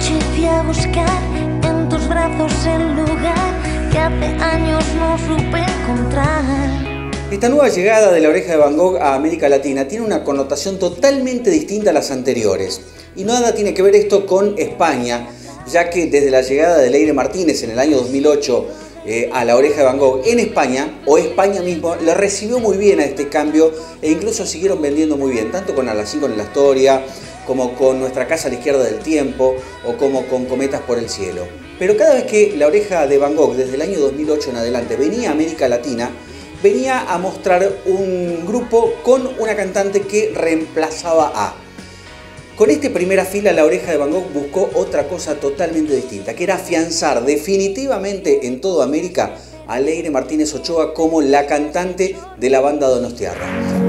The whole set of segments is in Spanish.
noche fui a buscar en tus brazos el lugar que hace años no supe encontrar. Esta nueva llegada de La Oreja de Van Gogh a América Latina tiene una connotación totalmente distinta a las anteriores. Y nada tiene que ver esto con España, ya que desde la llegada de Leire Martínez en el año 2008 a La Oreja de Van Gogh en España, o España mismo, le recibió muy bien a este cambio e incluso siguieron vendiendo muy bien, tanto con Alacín con la Historia, como con Nuestra Casa a la Izquierda del Tiempo, o como con Cometas por el Cielo. Pero cada vez que La Oreja de Van Gogh, desde el año 2008 en adelante, venía a América Latina, venía a mostrar un grupo con una cantante que reemplazaba a. Con este Primera Fila, La Oreja de Van Gogh buscó otra cosa totalmente distinta, que era afianzar definitivamente en toda América a Leire Martínez Ochoa como la cantante de la banda donostiarra.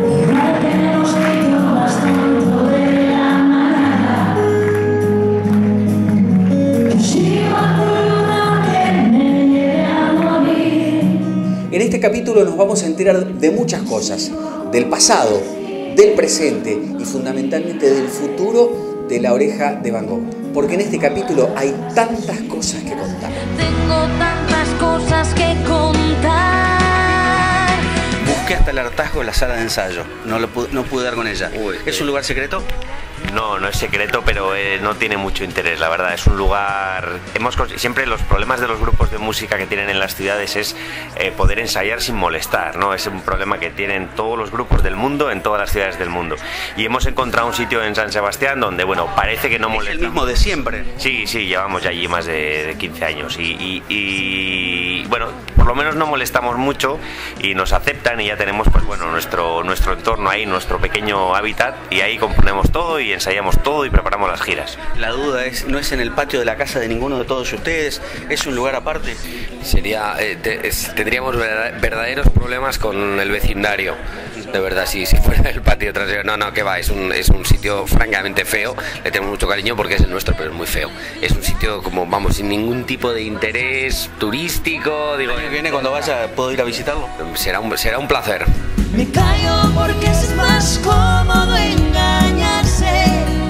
En este capítulo nos vamos a enterar de muchas cosas, del pasado, del presente y fundamentalmente del futuro de La Oreja de Van Gogh. Porque en este capítulo hay tantas cosas que contar. Tengo tantas cosas que contar. Busqué hasta el hartazgo en la sala de ensayo, no pude dar con ella. ¿Es un lugar secreto? No, no es secreto, pero no tiene mucho interés, la verdad. Es un lugar... Siempre los problemas de los grupos de música que tienen en las ciudades es poder ensayar sin molestar, ¿no? Es un problema que tienen todos los grupos del mundo, en todas las ciudades del mundo. Y hemos encontrado un sitio en San Sebastián donde, bueno, parece que no molesta. ¿Es el mismo de siempre? Sí, llevamos ya allí más de 15 años. Y bueno, por lo menos no molestamos mucho y nos aceptan y ya tenemos, pues bueno, nuestro entorno ahí, nuestro pequeño hábitat, y ahí componemos todo y ensayamos todo y preparamos las giras. La duda no es en el patio de la casa de ninguno de todos ustedes, es un lugar aparte. Tendríamos verdaderos problemas con el vecindario, de verdad, si fuera el patio trasero. No, que va, es un sitio francamente feo, le tenemos mucho cariño porque es el nuestro, pero es muy feo. Es un sitio como, vamos, sin ningún tipo de interés turístico. Digo, ¿El año que viene cuando vaya puedo ir a visitarlo? Será un placer. Me callo porque es más cómodo engañarse.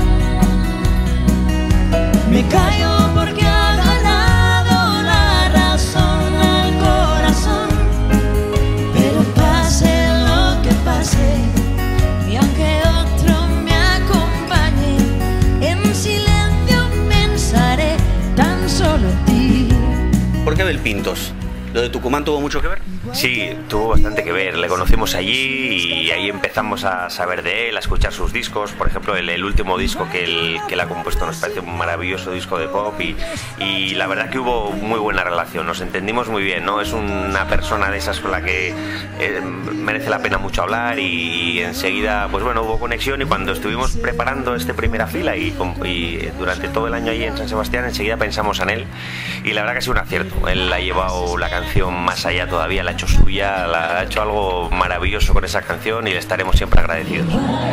Me callo porque ha ganado la razón al corazón. Pero pase lo que pase, y aunque otro me acompañe, en silencio pensaré tan solo en ti. ¿Por qué Abel Pintos? ¿Lo de Tucumán tuvo mucho que ver? Sí, tuvo bastante que ver. Le conocimos allí y ahí empezamos a saber de él, a escuchar sus discos. Por ejemplo, el último disco que él ha compuesto nos parece un maravilloso disco de pop y la verdad que hubo muy buena relación. Nos entendimos muy bien, ¿no? Es una persona de esas con la que merece la pena mucho hablar y enseguida, pues bueno, hubo conexión, y cuando estuvimos preparando este Primera Fila y durante todo el año allí en San Sebastián, enseguida pensamos en él y la verdad que ha sido un acierto. Él ha llevado la canción más allá todavía, la ha hecho suya, ha hecho algo maravilloso con esa canción y le estaremos siempre agradecidos.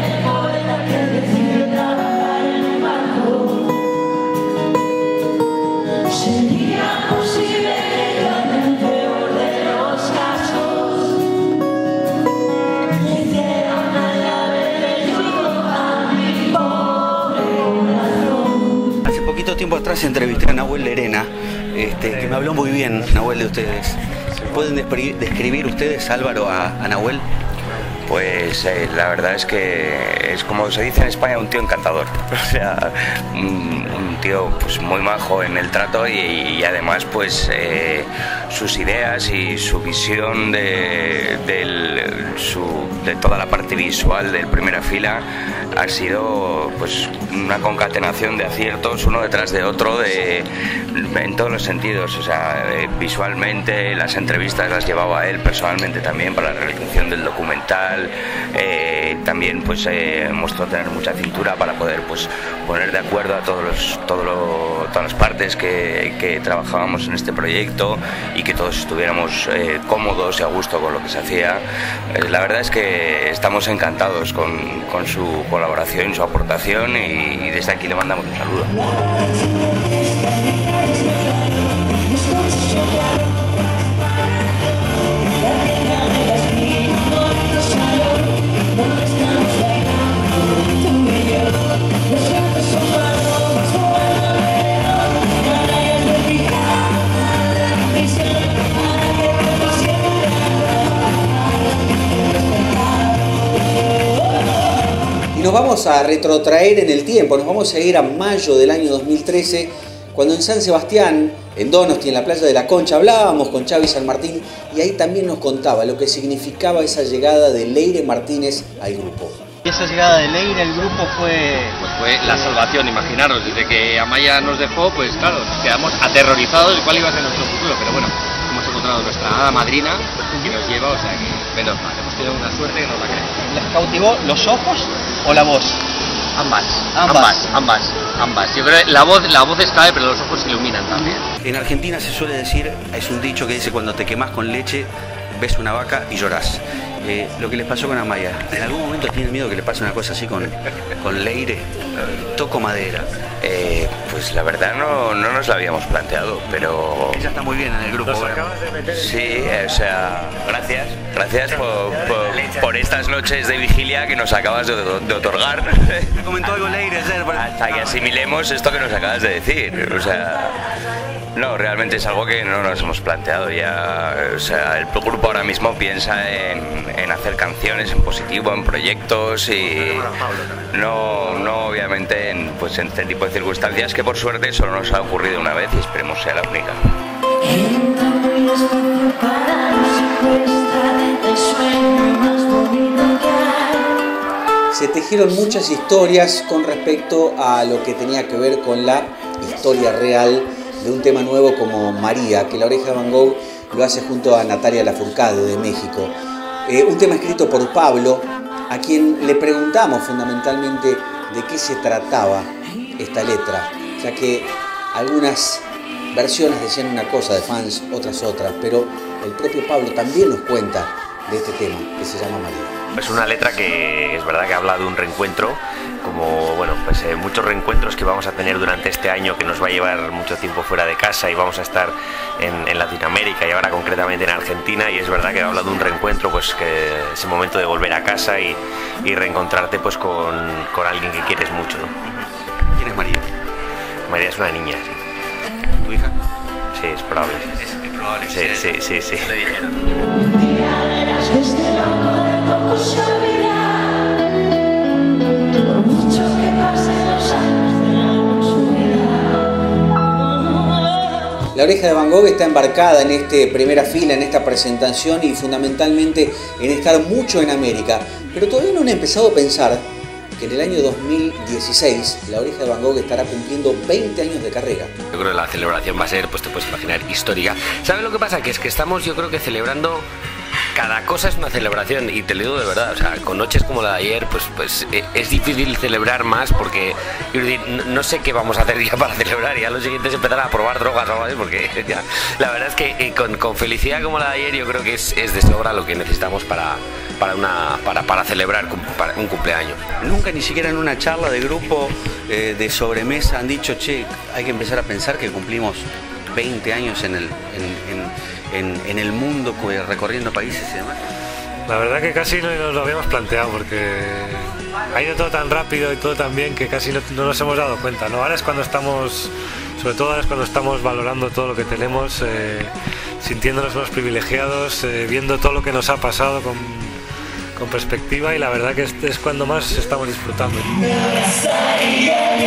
Hace poquito tiempo atrás entrevisté a Nahuel Lerena, que me habló muy bien, Nahuel, de ustedes. ¿Pueden describir ustedes, Álvaro, a Nahuel? Pues la verdad es que es, como se dice en España, un tío encantador. O sea, un tío pues muy majo en el trato y además pues sus ideas y su visión de toda la parte visual del Primera Fila ha sido pues una concatenación de aciertos uno detrás de otro en todos los sentidos. O sea, visualmente las entrevistas las llevaba él personalmente también para la realización del documental. También pues mostró tener mucha cintura para poder pues poner de acuerdo a todas las partes que trabajábamos en este proyecto y que todos estuviéramos cómodos y a gusto con lo que se hacía. La verdad es que estamos encantados con su colaboración y su aportación y desde aquí le mandamos un saludo. vamos a retrotraer en el tiempo, nos vamos a ir a mayo del año 2013, cuando en San Sebastián, en Donosti, en la playa de la Concha, hablábamos con Xavi San Martín y ahí también nos contaba lo que significaba esa llegada de Leire Martínez al grupo. Y esa llegada de Leire al grupo fue la salvación, imaginaros, desde que Amaya nos dejó, pues claro, nos quedamos aterrorizados de cuál iba a ser nuestro futuro, pero bueno, hemos encontrado nuestra hada madrina que nos lleva, o sea que menos mal, hemos tenido una suerte que nos la creemos. ¿Les cautivó los ojos o la voz? Ambas. Yo creo que la voz es clave, pero los ojos se iluminan también. En Argentina se suele decir, es un dicho que dice, cuando te quemás con leche, ves una vaca y llorás. Lo que les pasó con Amaya, ¿en algún momento tienen miedo que le pase una cosa así con Leire? Toco madera. Pues la verdad no nos lo habíamos planteado, pero... Ella está muy bien en el grupo. Sí, o sea, gracias por estas noches de vigilia que nos acabas de otorgar. Me comentó algo Leire ayer. Hasta que asimilemos esto que nos acabas de decir, o sea... No, realmente es algo que no nos hemos planteado ya. O sea, el grupo ahora mismo piensa en hacer canciones en positivo, en proyectos y no obviamente en este tipo de circunstancias que por suerte solo nos ha ocurrido una vez y esperemos sea la única. Se tejieron muchas historias con respecto a lo que tenía que ver con la historia real de un tema nuevo como María, que La Oreja de Van Gogh lo hace junto a Natalia Lafourcade de México. Un tema escrito por Pablo, a quien le preguntamos fundamentalmente de qué se trataba esta letra, ya que algunas versiones decían una cosa de fans, otras otra, pero el propio Pablo también nos cuenta de este tema que se llama María. Es una letra que es verdad que habla de un reencuentro, como bueno, pues muchos reencuentros que vamos a tener durante este año, que nos va a llevar mucho tiempo fuera de casa y vamos a estar en Latinoamérica y ahora concretamente en Argentina, y es verdad que habla de un reencuentro, pues que ese momento de volver a casa y reencontrarte pues con alguien que quieres mucho, ¿no? ¿Quién es María? María es una niña, sí. ¿Tu hija? Sí, es probable. Es probable. Sí. Le dijeron. La Oreja de Van Gogh está embarcada en esta primera fila, en esta presentación y fundamentalmente en estar mucho en América. Pero todavía no han empezado a pensar que en el año 2016 La Oreja de Van Gogh estará cumpliendo 20 años de carrera. Yo creo que la celebración va a ser, pues te puedes imaginar, histórica. ¿Sabes lo que pasa? Que es que estamos, yo creo que celebrando... Cada cosa es una celebración y te lo digo de verdad, o sea, con noches como la de ayer, pues es difícil celebrar más porque, quiero decir, no sé qué vamos a hacer ya para celebrar, ya lo siguiente es empezar a probar drogas o algo así, porque ya, la verdad es que con felicidad como la de ayer yo creo que es de sobra lo que necesitamos para celebrar un cumpleaños. Nunca ni siquiera en una charla de grupo de sobremesa han dicho, che, hay que empezar a pensar que cumplimos 20 años en el mundo, recorriendo países y demás. La verdad que casi no nos lo habíamos planteado porque ha ido todo tan rápido y todo tan bien que casi no nos hemos dado cuenta, ¿no? Ahora es cuando estamos, sobre todo ahora es cuando estamos valorando todo lo que tenemos, sintiéndonos más privilegiados, viendo todo lo que nos ha pasado con perspectiva, y la verdad que es cuando más estamos disfrutando.